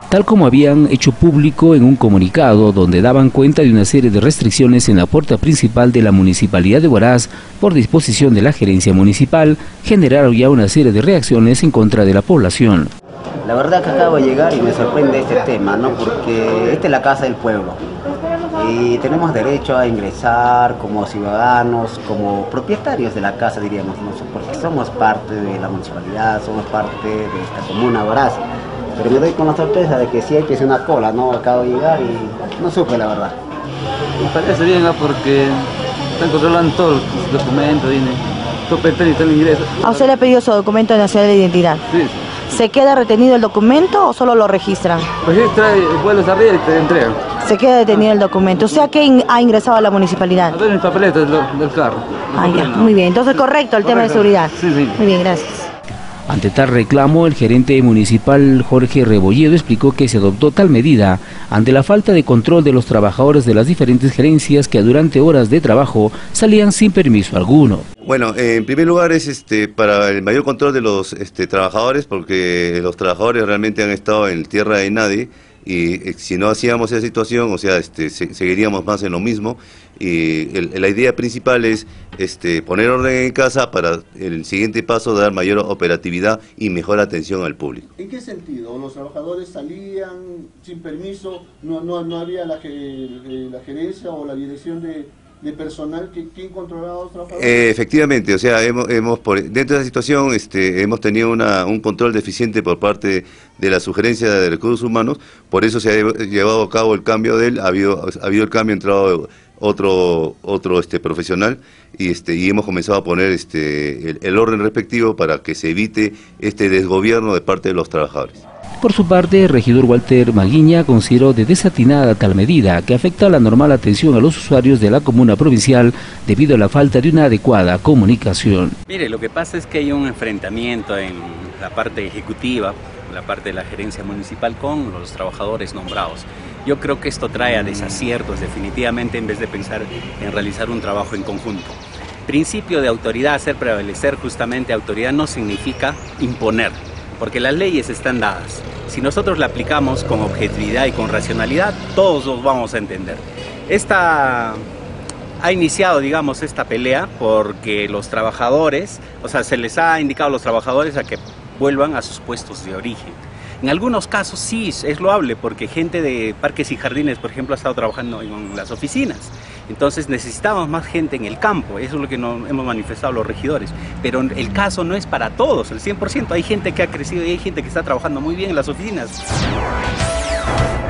tal como habían hecho público en un comunicado donde daban cuenta de una serie de restricciones en la puerta principal de la Municipalidad de Huaraz por disposición de la gerencia municipal, generaron ya una serie de reacciones en contra de la población. La verdad que acabo de llegar y me sorprende este tema, ¿no? Porque esta es la casa del pueblo y tenemos derecho a ingresar como ciudadanos, como propietarios de la casa, diríamos, ¿no? Porque somos parte de la municipalidad, somos parte de esta comuna Huaraz. Pero me doy con la sorpresa de que sí hay que hacer una cola, ¿no? Acabo de llegar y no supe la verdad. Me parece bien, ¿no? Porque están controlando todos los documentos, todo y todo el ingreso. ¿A usted le ha pedido su documento nacional de identidad? Sí. ¿Se queda retenido el documento o solo lo registran? Registra, vuelves a abrir y te entregan. Se queda detenido el documento. ¿O sea que ha ingresado a la municipalidad? A ver el papelito del carro. Ah, ya, muy bien. Entonces correcto el tema de seguridad. Sí, sí. Muy bien, gracias. Ante tal reclamo, el gerente municipal Jorge Rebolledo explicó que se adoptó tal medida ante la falta de control de los trabajadores de las diferentes gerencias que durante horas de trabajo salían sin permiso alguno. Bueno, en primer lugar es para el mayor control de los trabajadores, porque los trabajadores realmente han estado en tierra de nadie y si no hacíamos esa situación, o sea, seguiríamos más en lo mismo. Y la idea principal es poner orden en casa para el siguiente paso dar mayor operatividad y mejor atención al público. ¿En qué sentido? ¿Los trabajadores salían sin permiso? ¿No había la gerencia o la dirección de personal? ¿Quién controlaba a los trabajadores? Efectivamente, o sea, dentro de esa situación hemos tenido un control deficiente por parte de la sugerencia de recursos humanos, por eso se ha llevado a cabo el cambio ha habido el cambio, ha entrado otro profesional y hemos comenzado a poner el orden respectivo para que se evite este desgobierno de parte de los trabajadores. Por su parte, el regidor Walter Maguiña consideró de desatinada tal medida que afecta la normal atención a los usuarios de la comuna provincial debido a la falta de una adecuada comunicación. Mire, lo que pasa es que hay un enfrentamiento en la parte ejecutiva, la parte de la gerencia municipal con los trabajadores nombrados. Yo creo que esto trae a desaciertos definitivamente en vez de pensar en realizar un trabajo en conjunto. Principio de autoridad, hacer prevalecer justamente autoridad no significa imponer, porque las leyes están dadas. Si nosotros la aplicamos con objetividad y con racionalidad, todos los vamos a entender. Ha iniciado, digamos, esta pelea porque los trabajadores, o sea, se les ha indicado a los trabajadores a que vuelvan a sus puestos de origen. En algunos casos sí es loable porque gente de parques y jardines, por ejemplo, ha estado trabajando en las oficinas. Entonces necesitamos más gente en el campo, eso es lo que hemos manifestado los regidores. Pero el caso no es para todos, el 100%. Hay gente que ha crecido y hay gente que está trabajando muy bien en las oficinas.